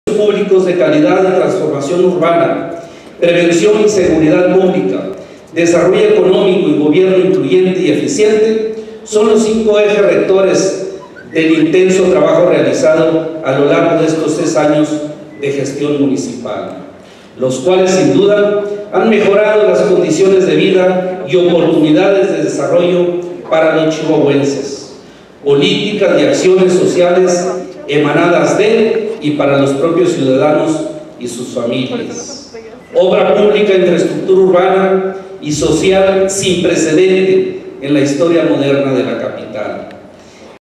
públicos de calidad y transformación urbana, prevención y seguridad pública, desarrollo económico y gobierno incluyente y eficiente son los 5 ejes rectores del intenso trabajo realizado a lo largo de estos 3 años de gestión municipal, los cuales sin duda han mejorado las condiciones de vida y oportunidades de desarrollo para los chihuahuenses, políticas y acciones sociales emanadas de y para los propios ciudadanos y sus familias, obra pública, infraestructura urbana y social sin precedente en la historia moderna de la capital.